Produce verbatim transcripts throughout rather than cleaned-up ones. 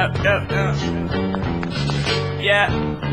Yep, yep, yep. Yeah.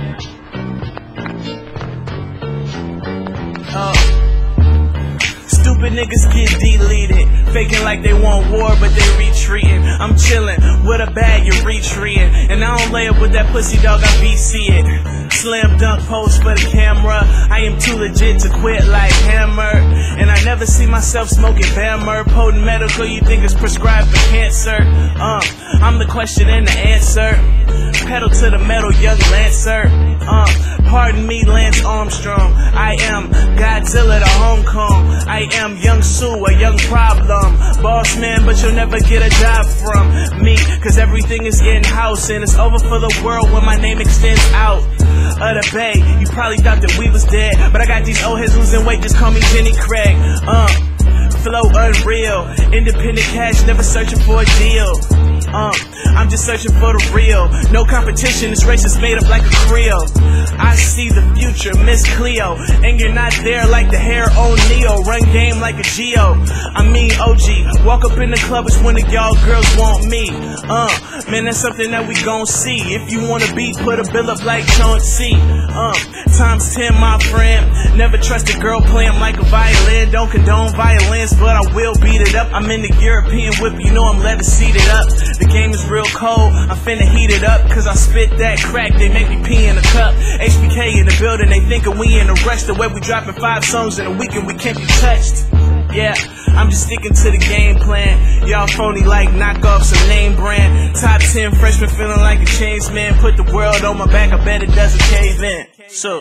Uh. Stupid niggas get deleted, faking like they want war, but they retreating. I'm chillin' with a bag, you're retreating, and I don't lay up with that pussy dog, I B C it. Slam dunk post for the camera, I am too legit to quit like Hammer, and I never see myself smoking Bammer. Potent medical, you think it's prescribed for cancer? Uh, I'm the question and the answer. Pedal to the metal, young Lancer. Uh, pardon me, Lance Armstrong. I am Godzilla to Hong Kong. I am Young Sue, a young problem. Boss man, but you'll never get a job from me, cause everything is in-house, and it's over for the world when my name extends out of the bay. You probably thought that we was dead, but I got these old heads losing weight, just call me Jenny Craig. Uh, flow unreal, independent cash, never searching for a deal. Uh, I'm just searching for the real. No competition, this race is made up like a creel. I see the future, Miss Cleo, and you're not there like the hair on Neo. Run game like a Geo, I mean O G. Walk up in the club, it's one of y'all girls want me. Uh, man, that's something that we gon' see. If you wanna be, put a bill up like Chauncey. Uh, times ten, my friend. Never trust a girl playing like a violin. Don't condone violence, but I will beat it up. I'm in the European whip, you know I'm leather seated up. The game is real cold, I'm finna heat it up, cause I spit that crack, they make me pee in a cup. H B K in the building, they thinkin' we in a rush. The way we dropping five songs in a week and we can't be touched. Yeah, I'm just sticking to the game plan. Y'all phony like knock off some name brand. Top ten freshman feeling like a changed man. Put the world on my back, I bet it doesn't cave in. So,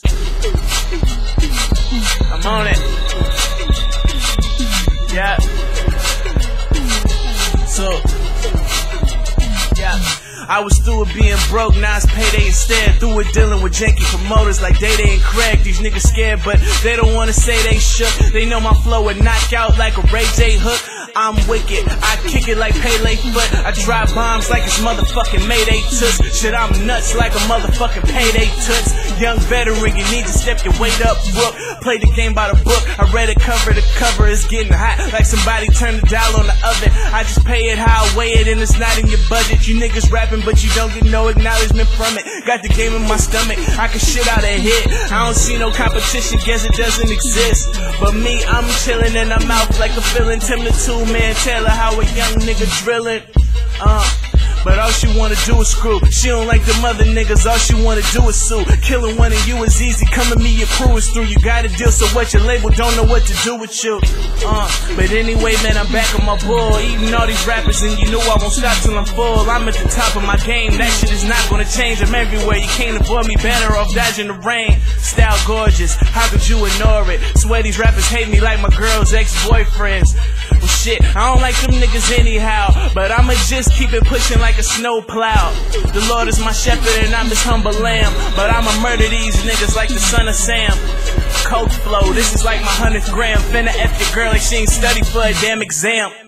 I'm on it. Yeah. So, I was through with being broke, now it's payday instead. Through with dealing with janky promoters like Day Day and Craig. These niggas scared, but they don't wanna say they shook. They know my flow would knock out like a Ray J hook. I'm wicked, I kick it like Pele foot. I drop bombs like it's motherfucking Mayday toots. Shit, I'm nuts like a motherfucking payday toots. Young veteran, you need to step your weight up, book. Play the game by the book, I read it cover to cover. It's getting hot like somebody turned the dial on the oven. I just pay it how I weigh it, and it's not in your budget. You niggas rapping, but you don't get no acknowledgement from it. Got the game in my stomach, I can shit out a hit. I don't see no competition, guess it doesn't exist. But me, I'm chillin' and I'm out like a feeling. Tim the two man Taylor, how a young nigga drillin'. Uh, but all she wanna do is screw. She don't like them other niggas, all she wanna do is sue. Killing one of you is easy, coming me your crew is through. You got a deal, so what, your label don't know what to do with you. Uh, but anyway, man, I'm back on my bull, eating all these rappers, and you know I won't stop till I'm full. I'm at the top of my game, that shit is not gonna change. I'm everywhere, you can't avoid me, better off dodging the rain. Style gorgeous, how could you ignore it? Swear these rappers hate me like my girl's ex-boyfriends. Well shit, I don't like them niggas anyhow, but I'ma just keep it pushing like a snowplow. The Lord is my shepherd and I'm his humble lamb, but I'ma murder these niggas like the son of Sam. Coke flow, this is like my hundredth gram. Finna F your girl like she ain't studied for a damn exam.